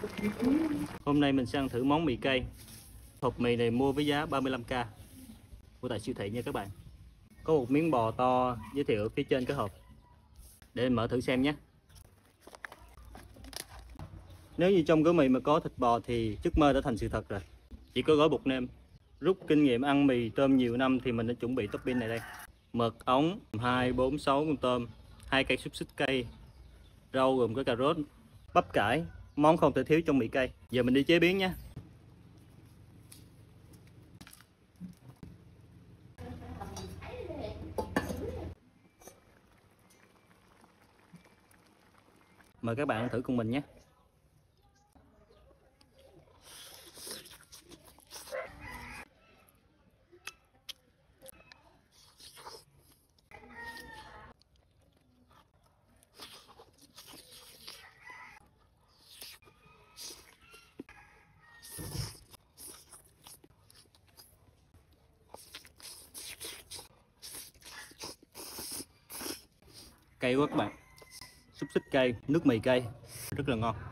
Hôm nay mình sẽ ăn thử món mì cây. Hộp mì này mua với giá 35k, mua tại siêu thị nha các bạn. Có một miếng bò to giới thiệu ở phía trên cái hộp. Để mình mở thử xem nhé. Nếu như trong gói mì mà có thịt bò thì giấc mơ đã thành sự thật rồi. Chỉ có gói bột nêm. Rút kinh nghiệm ăn mì tôm nhiều năm thì mình đã chuẩn bị topping này đây. Mật ống 2, 4, 6 con tôm, 2 cây xúc xích cây, rau gồm có cà rốt, bắp cải, món không thể thiếu trong mì cây. Giờ mình đi chế biến nhé. Mời các bạn thử cùng mình nhé. Cay quá các bạn. Xúc xích cay, nước mì cay, rất là ngon.